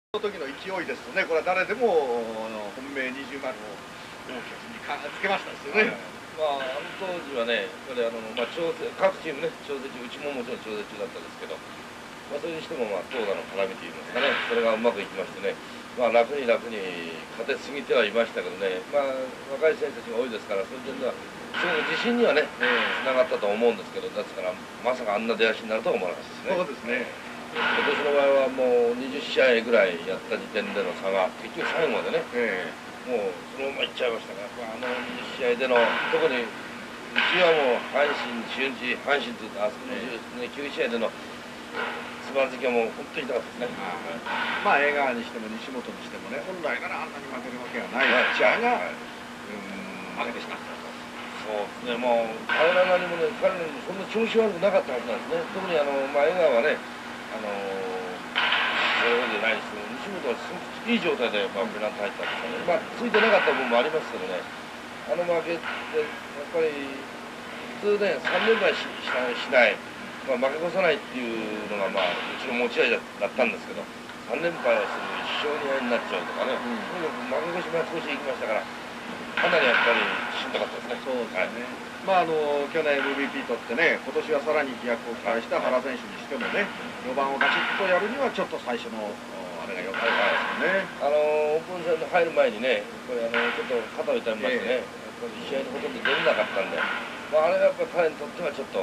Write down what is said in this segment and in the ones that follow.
の時の勢いですとね、これは誰でも本命20丸を大きにつけましたですよね。 まあ、当時はね、やっぱり調整、各チームね、調整中、うちももちろん調整中だったんですけど、それにしても、投打の絡みといいますかね、それがうまくいきましてね、楽に勝てすぎてはいましたけどね、若い選手たちが多いですから、そういう点では、すごく自信にはね、つながったと思うんですけど、ですから、まさかあんな出足になるとは思わなかったですね。 そうですね。 今年の場合はもう20試合ぐらいやった時点での差が、結局最後までね、もうそのままいっちゃいましたから、20試合での、特にうちはもう阪神、中日、阪神というと、あそこの9試合でのつまずきはもう本当に痛かったですね。 江川にしても西本にしてもね、本来ならあんなに負けるわけがないピッチャーが負けてしまったと。 そうですね、もう彼らなりもね、彼らにもそんな調子悪くなかったはずなんですね。特に江川はね、そういうわけじゃないですけど、西本はすごくいい状態でペナント入ったんですよね。ついてなかった部分もありますけどね、負けってやっぱり普通ね、3連敗しない、負け越さないっていうのがうちの持ち味だったんですけど、3連敗をする1勝2敗になっちゃうとかね、とにかく負け越しいきましたから、かなりやっぱりしんどかったですね。 そうですね。去年 MVP 取ってね、今年はさらに飛躍を期待した原選手にしてもね、4番をガチッとやるにはちょっと最初のあれが良かったですよね。 オープン戦に入る前にね、これちょっと肩を痛めましてね、試合にほとんど出れなかったんで、あれはやっぱり彼にとってはちょっと、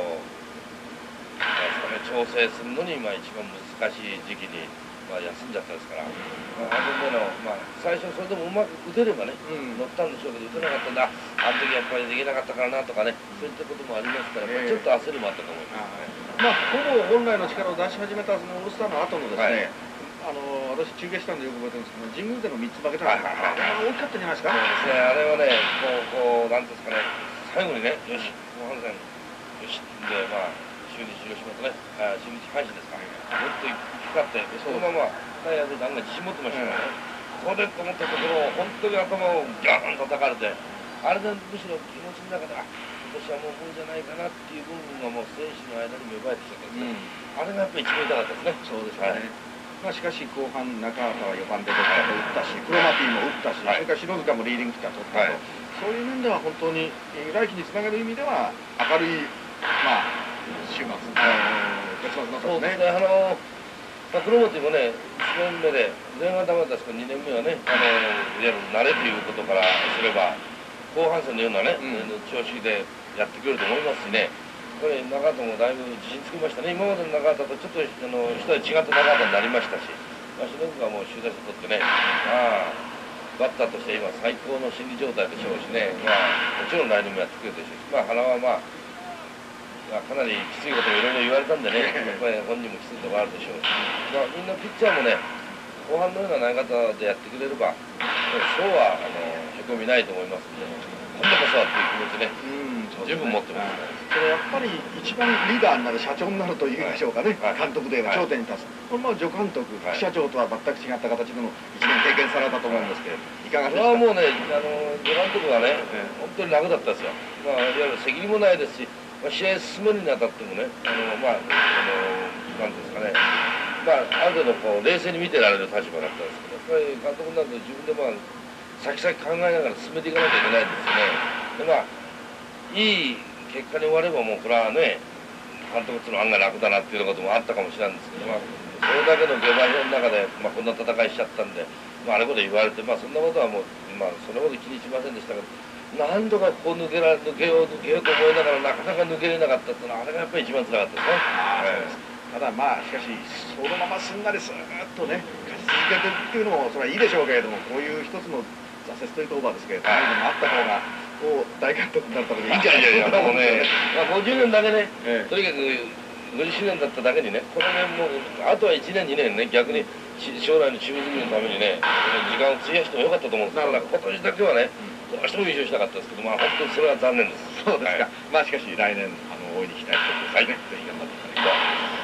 調整するのに一番難しい時期に休んじゃったですから、最初それでもうまく打てればね、乗ったんでしょうけど、打てなかったんだ、あの時やっぱりできなかったからなとかね、そういったこともありますから、ちょっと焦りもあったと思いますね。 ほぼ本来の力を出し始めたそのオールスターの後のですね、私中継したんでよく覚えてるんですけど、神宮での3つ負けたのが大きかったんじゃないですか。 そうですね、あれはね、なんですかね、最後にね、よし、後半戦、よし、で、中日、広島とね、中日、阪神ですか、もっと光って、そのまま、タイヤで案外自信持ってましたからね、そうでと思ったところを、本当に頭をギャーンと叩かれて、あれでむしろ気持ちの中で、今年はもう無理じゃないかなっていう部分がもう選手の間に芽生えてきたんですね。あれがやっぱり一番痛かったですね。 そうですね。しかし後半中畑は4番でどっかで打ったし、クロマティも打ったし、それから篠塚もリーディングヒッター取ったと、そういう面では本当に来季につなげる意味では明るい週末、結末だったんですね。 クロマティもね、1年目で、前半はダメだったんですけど、2年目はね、いわゆる慣れということからすれば、後半戦のようなね、調子でやってくれると思いますしね、これ、中畑もだいぶ自信つきましたね、今までの中畑とちょっと一味違った中畑になりましたし、篠塚がもう首位打者取ってね、バッターとして今、最高の心理状態でしょうしね、もちろん来年もやってくれるでしょうし、原はかなりきついことをいろいろ言われたんでね、やっぱり本人もきついところあるでしょうし、みんなピッチャーもね、後半のような投げ方でやってくれれば、そうはへこみないと思いますんで、今度こそはっていう気持ちね、十分持ってますね。 それやっぱり一番リーダーになる社長になるというんでしょうかね、監督で頂点に立つ。これも助監督、副社長とは全く違った形での1年経験されたと思うんですけど、いかがですか。 それはもうね、助監督はね、本当に楽だったですよ。いわゆる責任もないですし、試合進めるにあたってもね、なんですかね、ある程度冷静に見てられる立場だったんですけど、やっぱり監督になると自分で先々考えながら進めていかなきゃいけないんですよね。でいい結果に終わればもうこれはね、監督っていうのは案外楽だなっていうこともあったかもしれないんですけど、それだけの下馬評の中で、こんな戦いしちゃったんで、あれこれ言われて、そんなことはもう、それほど気にしませんでしたけど、何度かここ抜けようと思いながらなかなか抜けれなかったっていうのは、あれがやっぱり一番つらかったですね。 ただしかしそのまますんなりスーッとね勝ち続けてっていうのもそれはいいでしょうけれども、こういう一つの挫折というとオーバーですけれども、あった方が大監督になったのでいいんじゃないですか。 もうね、50年だけね、とにかく50周年だっただけにね、この年もあとは1年2年ね、逆に将来のチーム作りのためにね、時間を費やしてもよかったと思うんですから、今年だけはね、どうしても優勝したかったですけど、本当にそれは残念です。 そうですか。しかし来年大いに期待してくださいね。ぜひ頑張っていただきたい。